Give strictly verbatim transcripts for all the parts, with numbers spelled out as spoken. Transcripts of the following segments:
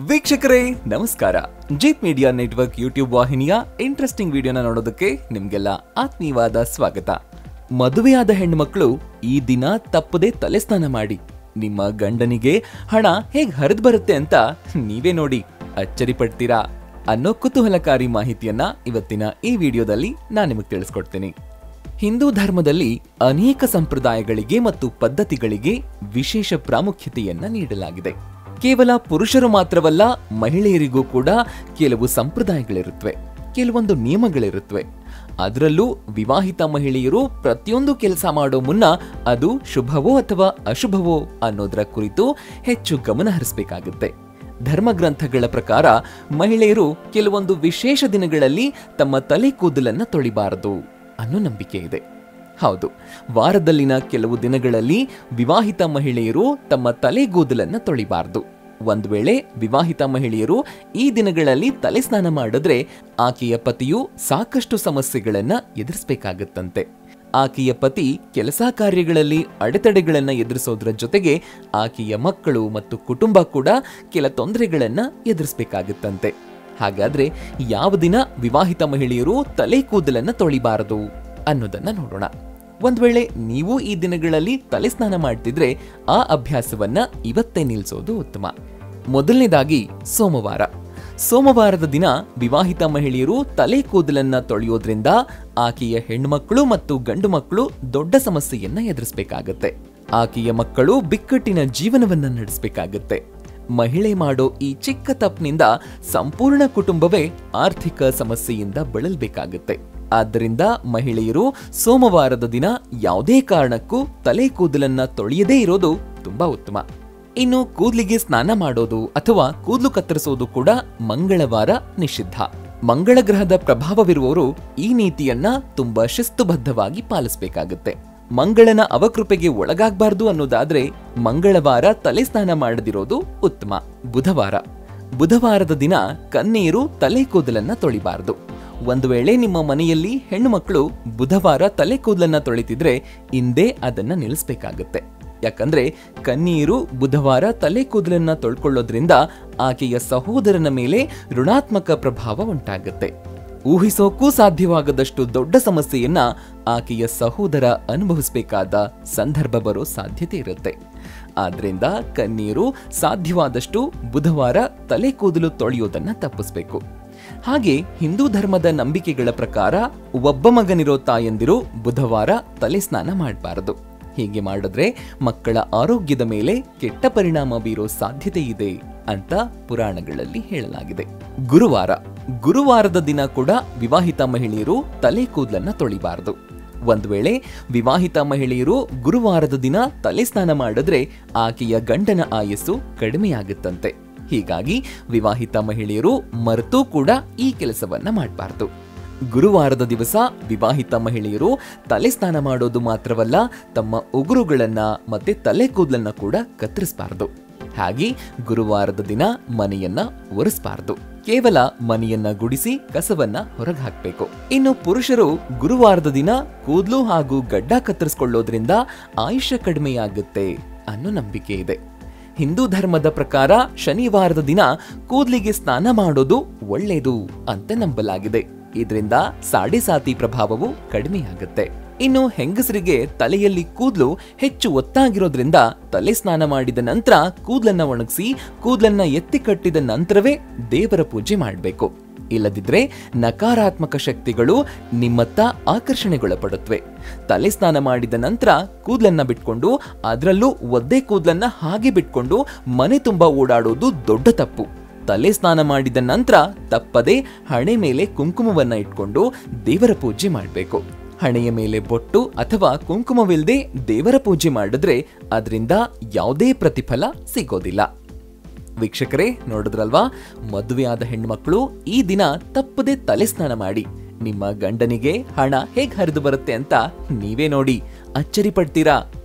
ವೀಕ್ಷಕರೇ ನಮಸ್ಕಾರ. Jeet media network YouTube ವಾಹಿನಿಯ ಇಂಟ್ರೆಸ್ಟಿಂಗ್ ವಿಡಿಯೋನ ನೋಡೋದಕ್ಕೆ ನಿಮ್ಗೆಲ್ಲ ಆತ್ಮೀಯವಾದ ಸ್ವಾಗತ. ಮದುವೆಯಾದ ಹೆಣ್ಣುಮಕ್ಕಳು ಈ ದಿನ ತಪ್ಪದೆ ತಲೆ ಸ್ನಾನ ಮಾಡಿ. ನಿಮ್ಮ ಗಂಡನಿಗೆ ಹಣ ಹೇಗ್ ಹರಿದು ಬರುತ್ತೆ ಅಂತ ನೀವೇ ನೋಡಿ ಅಚ್ಚರಿ ಪಡ್ತೀರಾ ಅನ್ನೋ ಕುತೂಹಲಕಾರಿ ಮಾಹಿತಿಯನ್ನ ಇವತ್ತಿನ ಈ ವಿಡಿಯೋದಲ್ಲಿ ನಾನು ನಿಮಗೆ ತಿಳಿಸ್ಕೊಡ್ತೀನಿ. ಹಿಂದೂ ಧರ್ಮದಲ್ಲಿ ಅನೇಕ ಸಂಪ್ರದಾಯಗಳಿಗೆ ಮತ್ತು ಪದ್ಧತಿಗಳಿಗೆ ವಿಶೇಷ ಪ್ರಾಮುಖ್ಯತೆಯನ್ನ ನೀಡಲಾಗಿದೆ. ಕೇವಲ ಪುರುಷರು ಮಾತ್ರವಲ್ಲ, ಮಹಿಳೆಯರಿಗೂ ಕೂಡ ಕೆಲವು ಸಂಪ್ರದಾಯಗಳಿರುತ್ತವೆ, ಕೆಲವೊಂದು ನಿಯಮಗಳಿರುತ್ತವೆ. ಅದರಲ್ಲೂ ವಿವಾಹಿತ ಮಹಿಳೆಯರು ಪ್ರತಿಯೊಂದು ಕೆಲಸ ಮಾಡೋ ಮುನ್ನ ಅದು ಶುಭವೋ ಅಥವಾ ಅಶುಭವೋ ಅನ್ನೋದರ ಕುರಿತು ಹೆಚ್ಚು ಗಮನ ಹರಿಸಬೇಕಾಗುತ್ತೆ. ಧರ್ಮಗ್ರಂಥಗಳ ಪ್ರಕಾರ ಮಹಿಳೆಯರು ಕೆಲವೊಂದು ವಿಶೇಷ ದಿನಗಳಲ್ಲಿ ತಮ್ಮ ತಲೆ ಕೂದಲನ್ನ ತೊಳಿಬಾರದು ಅನ್ನೋ ನಂಬಿಕೆ ಇದೆ. ಹೌದು, ವಾರದಲ್ಲಿನ ಕೆಲವು ದಿನಗಳಲ್ಲಿ ವಿವಾಹಿತ ಮಹಿಳೆಯರು ತಮ್ಮ ತಲೆಗೂದಲನ್ನ ತೊಳಿಬಾರದು. ಒಂದು ವೇಳೆ ವಿವಾಹಿತ ಮಹಿಳೆಯರು ಈ ದಿನಗಳಲ್ಲಿ ತಲೆ ಸ್ನಾನ ಮಾಡಿದ್ರೆ ಆಕೆಯ ಪತಿಯು ಸಾಕಷ್ಟು ಸಮಸ್ಯೆಗಳನ್ನ ಎದುರಿಸಬೇಕಾಗತ್ತಂತೆ. ಆಕೆಯ ಪತಿ ಕೆಲಸ ಕಾರ್ಯಗಳಲ್ಲಿ ಅಡೆತಡೆಗಳನ್ನ ಎದುರಿಸೋದ್ರ ಜೊತೆಗೆ ಆಕೆಯ ಮಕ್ಕಳು ಮತ್ತು ಕುಟುಂಬ ಕೂಡ ಕೆಲ ತೊಂದರೆಗಳನ್ನ ಎದುರಿಸಬೇಕಾಗತ್ತಂತೆ. ಹಾಗಾದ್ರೆ ಯಾವ ದಿನ ವಿವಾಹಿತ ಮಹಿಳೆಯರು ತಲೆ ಕೂದಲನ್ನ ತೊಳಿಬಾರದು ಅನ್ನೋದನ್ನ ನೋಡೋಣ. ಒಂದ್ ವೇಳೆ ನೀವು ಈ ದಿನಗಳಲ್ಲಿ ತಲೆ ಸ್ನಾನ ಮಾಡ್ತಿದ್ರೆ ಆ ಅಭ್ಯಾಸವನ್ನ ಇವತ್ತೇ ನಿಲ್ಲಿಸೋದು ಉತ್ತಮ. ಮೊದಲನೇದಾಗಿ ಸೋಮವಾರ. ಸೋಮವಾರದ ದಿನ ವಿವಾಹಿತ ಮಹಿಳೆಯರು ತಲೆ ಕೂದಲನ್ನ ತೊಳೆಯೋದ್ರಿಂದ ಆಕೆಯ ಹೆಣ್ಮಕ್ಳು ಮತ್ತು ಗಂಡು ಮಕ್ಕಳು ದೊಡ್ಡ ಸಮಸ್ಯೆಯನ್ನ ಎದುರಿಸಬೇಕಾಗತ್ತೆ. ಆಕೆಯ ಮಕ್ಕಳು ಬಿಕ್ಕಟ್ಟಿನ ಜೀವನವನ್ನ ನಡೆಸಬೇಕಾಗತ್ತೆ. ಮಹಿಳೆ ಮಾಡೋ ಈ ಚಿಕ್ಕ ತಪ್ಪಿನಿಂದ ಸಂಪೂರ್ಣ ಕುಟುಂಬವೇ ಆರ್ಥಿಕ ಸಮಸ್ಯೆಯಿಂದ ಬಳಲಬೇಕಾಗತ್ತೆ. ಆದ್ದರಿಂದ ಮಹಿಳೆಯರು ಸೋಮವಾರದ ದಿನ ಯಾವುದೇ ಕಾರಣಕ್ಕೂ ತಲೆ ಕೂದಲನ್ನ ತೊಳೆಯದೇ ಇರೋದು ತುಂಬಾ ಉತ್ತಮ. ಇನ್ನು ಕೂದಲಿಗೆ ಸ್ನಾನ ಮಾಡೋದು ಅಥವಾ ಕೂದಲು ಕತ್ತರಿಸೋದು ಕೂಡ ಮಂಗಳವಾರ ನಿಷಿದ್ಧ. ಮಂಗಳ ಗ್ರಹದ ಪ್ರಭಾವವಿರುವವರು ಈ ನೀತಿಯನ್ನ ತುಂಬಾ ಶಿಸ್ತುಬದ್ಧವಾಗಿ ಪಾಲಿಸಬೇಕಾಗುತ್ತೆ. ಮಂಗಳನ ಅವಕೃಪೆಗೆ ಒಳಗಾಗಬಾರ್ದು ಅನ್ನೋದಾದ್ರೆ ಮಂಗಳವಾರ ತಲೆ ಸ್ನಾನ ಮಾಡದಿರೋದು ಉತ್ತಮ. ಬುಧವಾರ. ಬುಧವಾರದ ದಿನ ಕನ್ಯೆಯರು ತಲೆ ಕೂದಲನ್ನ ತೊಳಿಬಾರದು. ಒಂದು ವೇಳೆ ನಿಮ್ಮ ಮನೆಯಲ್ಲಿ ಹೆಣ್ಣು ಮಕ್ಕಳು ಬುಧವಾರ ತಲೆ ಕೂದಲನ್ನ ತೊಳಿತಿದ್ರೆ ಇಂದೇ ಅದನ್ನ ನಿಲ್ಲಿಸಬೇಕಾಗತ್ತೆ. ಯಾಕಂದ್ರೆ ಕನ್ಯೆಯರು ಬುಧವಾರ ತಲೆ ಕೂದಲನ್ನ ತೊಳ್ಕೊಳ್ಳೋದ್ರಿಂದ ಆಕೆಯ ಸಹೋದರನ ಮೇಲೆ ಋಣಾತ್ಮಕ ಪ್ರಭಾವ ಉಂಟಾಗತ್ತೆ. ಊಹಿಸೋಕ್ಕೂ ಸಾಧ್ಯವಾಗದಷ್ಟು ದೊಡ್ಡ ಸಮಸ್ಯೆಯನ್ನ ಆಕೆಯ ಸಹೋದರ ಅನುಭವಿಸಬೇಕಾದ ಸಂದರ್ಭ ಬರೋ ಸಾಧ್ಯತೆ ಇರುತ್ತೆ. ಆದ್ರಿಂದ ಕನ್ಯೆಯರು ಸಾಧ್ಯವಾದಷ್ಟು ಬುಧವಾರ ತಲೆ ಕೂದಲು ತೊಳೆಯೋದನ್ನ ತಪ್ಪಿಸಬೇಕು. ಹಾಗೆ ಹಿಂದೂ ಧರ್ಮದ ನಂಬಿಕೆಗಳ ಪ್ರಕಾರ ಒಬ್ಬ ಮಗನಿರೋ ತಾಯಂದಿರು ಬುಧವಾರ ತಲೆ ಸ್ನಾನ ಮಾಡಬಾರದು. ಹೀಗೆ ಮಾಡಿದ್ರೆ ಮಕ್ಕಳ ಆರೋಗ್ಯದ ಮೇಲೆ ಕೆಟ್ಟ ಪರಿಣಾಮ ಬೀರೋ ಸಾಧ್ಯತೆ ಇದೆ ಅಂತ ಪುರಾಣಗಳಲ್ಲಿ ಹೇಳಲಾಗಿದೆ. ಗುರುವಾರ. ಗುರುವಾರದ ದಿನ ಕೂಡ ವಿವಾಹಿತ ಮಹಿಳೆಯರು ತಲೆ ಕೂದಲನ್ನ ತೊಳಿಬಾರದು. ಒಂದು ವೇಳೆ ವಿವಾಹಿತ ಮಹಿಳೆಯರು ಗುರುವಾರದ ದಿನ ತಲೆ ಸ್ನಾನ ಮಾಡಿದ್ರೆ ಆಕೆಯ ಗಂಡನ ಆಯಸ್ಸು ಕಡಿಮೆಯಾಗುತ್ತಂತೆ. ಹೀಗಾಗಿ ವಿವಾಹಿತ ಮಹಿಳೆಯರು ಮರೆತೂ ಕೂಡ ಈ ಕೆಲಸವನ್ನ ಮಾಡಬಾರದು. ಗುರುವಾರದ ದಿವಸ ವಿವಾಹಿತ ಮಹಿಳೆಯರು ತಲೆ ಸ್ನಾನ ಮಾಡೋದು ಮಾತ್ರವಲ್ಲ, ತಮ್ಮ ಉಗುರುಗಳನ್ನ ಮತ್ತೆ ತಲೆ ಕೂದಲನ್ನ ಕೂಡ ಕತ್ತರಿಸಬಾರದು. ಹಾಗೆ ಗುರುವಾರದ ದಿನ ಮನೆಯನ್ನ ಒರೆಸಬಾರದು. ಕೇವಲ ಮನೆಯನ್ನ ಗುಡಿಸಿ ಕಸವನ್ನ ಹೊರಗೆ ಹಾಕಬೇಕು. ಇನ್ನು ಪುರುಷರು ಗುರುವಾರದ ದಿನ ಕೂದಲು ಹಾಗೂ ಗಡ್ಡ ಕತ್ತರಿಸಿಕೊಳ್ಳೋದ್ರಿಂದ ಆಯುಷ್ಯ ಕಡಿಮೆಯಾಗುತ್ತೆ ಅನ್ನೋ ನಂಬಿಕೆ ಇದೆ. ಹಿಂದೂ ಧರ್ಮದ ಪ್ರಕಾರ ಶನಿವಾರದ ದಿನ ಕೂದಲಿಗೆ ಸ್ನಾನ ಮಾಡೋದು ಒಳ್ಳೆಯದು ಅಂತ ನಂಬಲಾಗಿದೆ. ಇದರಿಂದ ಸಾಡೆ ಸಾತಿ ಪ್ರಭಾವವು ಕಡಿಮೆಯಾಗುತ್ತೆ. ಇನ್ನು ಹೆಂಗಸರಿಗೆ ತಲೆಯಲ್ಲಿ ಕೂದಲು ಹೆಚ್ಚು ಒತ್ತಾಗಿರೋದ್ರಿಂದ ತಲೆ ಸ್ನಾನ ಮಾಡಿದ ನಂತರ ಕೂದಲನ್ನ ಒಣಗಿಸಿ ಕೂದಲನ್ನ ಎತ್ತಿ ಕಟ್ಟಿದ ನಂತರವೇ ದೇವರ ಪೂಜೆ ಮಾಡಬೇಕು. ಇಲ್ಲದಿದ್ರೆ ನಕಾರಾತ್ಮಕ ಶಕ್ತಿಗಳು ನಿಮ್ಮತ್ತ ಆಕರ್ಷಣೆಗೊಳಪಡುತ್ತವೆ. ತಲೆ ಸ್ನಾನ ಮಾಡಿದ ನಂತರ ಕೂದಲನ್ನ ಬಿಟ್ಕೊಂಡು, ಅದರಲ್ಲೂ ಒದ್ದೆ ಕೂದಲನ್ನ ಹಾಗೆ ಬಿಟ್ಕೊಂಡು ಮನೆ ತುಂಬಾ ಓಡಾಡೋದು ದೊಡ್ಡ ತಪ್ಪು. ತಲೆ ಸ್ನಾನ ಮಾಡಿದ ನಂತರ ತಪ್ಪದೆ ಹಣೆ ಮೇಲೆ ಕುಂಕುಮವನ್ನ ಇಟ್ಕೊಂಡು ದೇವರ ಪೂಜೆ ಮಾಡಬೇಕು. ಹಣೆಯ ಮೇಲೆ ಬೊಟ್ಟು ಅಥವಾ ಕುಂಕುಮವಿಲ್ಲದೆ ದೇವರ ಪೂಜೆ ಮಾಡಿದ್ರೆ ಅದರಿಂದ ಯಾವುದೇ ಪ್ರತಿಫಲ ಸಿಗೋದಿಲ್ಲ. ವೀಕ್ಷಕರೇ, ನೋಡಿದ್ರಲ್ವಾ, ಮದುವೆಯಾದ ಹೆಣ್ಮಕ್ಳು ಈ ದಿನ ತಪ್ಪದೆ ತಲೆ ಸ್ನಾನ ಮಾಡಿ. ನಿಮ್ಮ ಗಂಡನಿಗೆ ಹಣ ಹೇಗ್ ಹರಿದು ಬರುತ್ತೆ ಅಂತ ನೀವೇ ನೋಡಿ ಅಚ್ಚರಿ ಪಡ್ತೀರಾ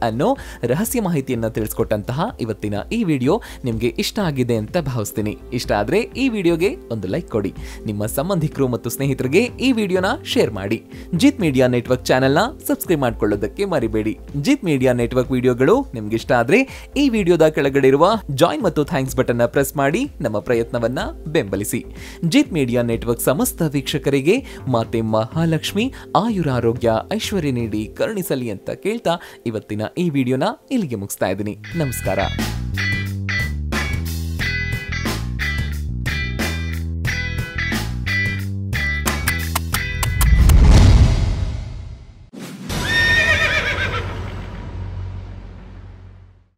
ಅನ್ನೋ ರಹಸ್ಯ ಮಾಹಿತಿಯನ್ನ ತಿಳಿಸ್ಕೊಟ್ಟಂತಹ ಇವತ್ತಿನ ಈ ವಿಡಿಯೋ ನಿಮ್ಗೆ ಇಷ್ಟ ಆಗಿದೆ ಅಂತ ಭಾವಿಸ್ತೀನಿ. ಇಷ್ಟ ಆದ್ರೆ ಈ ವಿಡಿಯೋಗೆ ಒಂದು ಲೈಕ್ ಕೊಡಿ, ನಿಮ್ಮ ಸಂಬಂಧಿಕರು ಮತ್ತು ಸ್ನೇಹಿತರಿಗೆ ಈ ವಿಡಿಯೋನ ಶೇರ್ ಮಾಡಿ. ಜಿತ್ ಮೀಡಿಯಾ ನೆಟ್ವರ್ಕ್ ಚಾನೆಲ್ನ ಸಬ್ಸ್ಕ್ರೈಬ್ ಮಾಡ್ಕೊಳ್ಳೋದಕ್ಕೆ ಮರಿಬೇಡಿ. ಜಿತ್ ಮೀಡಿಯಾ ನೆಟ್ವರ್ಕ್ ವಿಡಿಯೋಗಳು ನಿಮ್ಗೆ ಇಷ್ಟ ಆದ್ರೆ ಈ ವಿಡಿಯೋದ ಕೆಳಗಡೆ ಇರುವ ಜಾಯಿನ್ ಮತ್ತು ಥ್ಯಾಂಕ್ಸ್ ಬಟನ್ ಪ್ರೆಸ್ ಮಾಡಿ ನಮ್ಮ ಪ್ರಯತ್ನವನ್ನ ಬೆಂಬಲಿಸಿ. ಜಿತ್ ಮೀಡಿಯಾ ನೆಟ್ವರ್ಕ್ ಸಮಸ್ತ ವೀಕ್ಷಕರಿಗೆ ಮಾತೆ ಮಹಾಲಕ್ಷ್ಮಿ ಆಯುರಾರೋಗ್ಯ ಐಶ್ವರ್ಯ ನೀಡಿ ಕರುಣಿಸಲಿ ಅಂತ ಕೇಳ್ತಾ ಇವತ್ತಿನ ಈ ವಿಡಿಯೋನ ಇಲ್ಲಿಗೆ ಮುಗಿಸ್ತಾ ಇದ್ದೀನಿ. ನಮಸ್ಕಾರ.